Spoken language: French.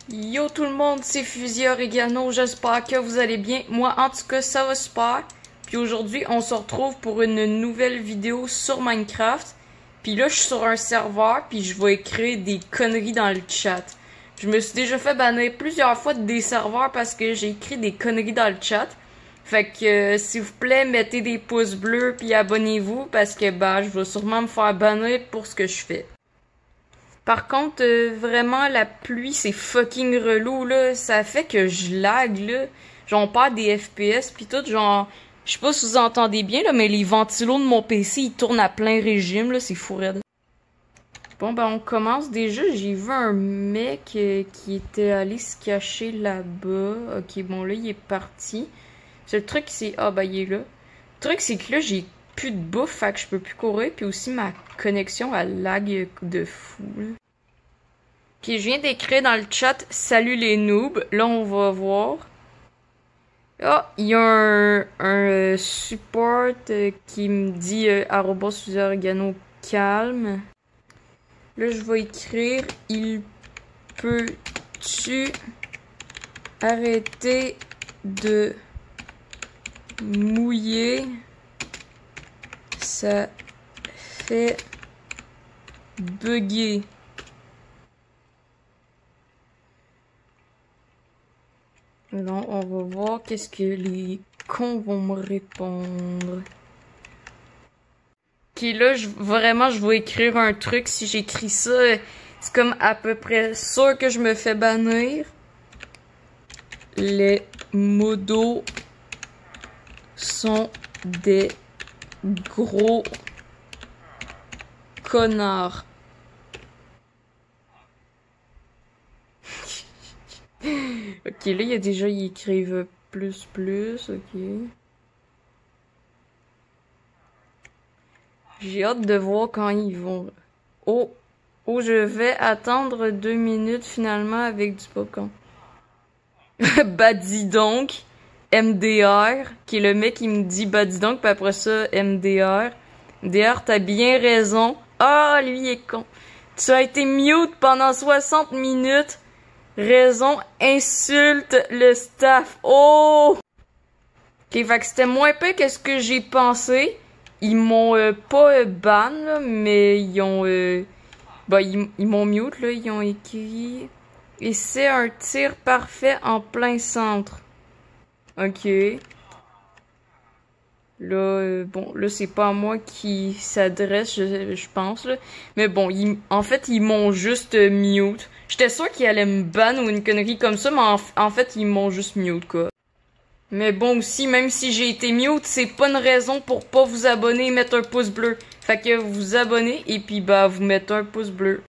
Yo tout le monde, c'est Fusil Oregano, j'espère que vous allez bien. Moi en tout cas ça va super. Puis aujourd'hui on se retrouve pour une nouvelle vidéo sur Minecraft. Puis là je suis sur un serveur puis je vais écrire des conneries dans le chat. Je me suis déjà fait bannir plusieurs fois des serveurs parce que j'ai écrit des conneries dans le chat. Fait que s'il vous plaît mettez des pouces bleus puis abonnez-vous parce que je vais sûrement me faire bannir pour ce que je fais. Par contre, vraiment, la pluie, c'est fucking relou, là. Ça fait que je lag, là. Genre, on perd des FPS, pis tout, genre... Je sais pas si vous entendez bien, là, mais les ventilos de mon PC, ils tournent à plein régime, là. C'est fou raide. Bon, on commence déjà. J'ai vu un mec qui était allé se cacher là-bas. Ok, bon, là, il est parti. Le truc, c'est... Ah, il est là. Le truc, c'est que là, j'ai plus de bouffe, fait que je peux plus courir, puis aussi ma connexion elle lag de fou. Là. Ok, je viens d'écrire dans le chat salut les noobs. Là on va voir. Ah, il y a un support qui me dit @fusilorgano calme. Là je vais écrire il peut-tu arrêter de mouiller? Ça fait bugger. Non, on va voir qu'est-ce que les cons vont me répondre. Ok, là, vraiment, je vais écrire un truc. Si j'écris ça, c'est comme à peu près sûr que je me fais bannir. Les modos sont des gros connards. Ok, là, il y a déjà, ils écrivent plus, ok. J'ai hâte de voir quand ils vont. Oh, je vais attendre 2 minutes finalement avec du popcorn. Bah dis donc, MDR, qui est le mec qui me dit bah dis donc, puis après ça, MDR. MDR, t'as bien raison. Ah, lui il est con. Tu as été mute pendant 60 minutes. Raison, insulte le staff. Oh! Ok, fait que c'était moins peu que ce que j'ai pensé. Ils m'ont pas ban, là, mais ils ont... ils m'ont mute, là. Ils ont écrit... Et c'est un tir parfait en plein centre. Ok. Là, là, c'est pas à moi qui s'adresse, je pense, là. Mais bon, en fait, ils m'ont juste mute. J'étais sûre qu'ils allaient me ban ou une connerie comme ça, mais en fait, ils m'ont juste mute, quoi. Mais bon, aussi, même si j'ai été mute, c'est pas une raison pour pas vous abonner et mettre un pouce bleu. Fait que vous vous abonnez et puis, vous mettez un pouce bleu.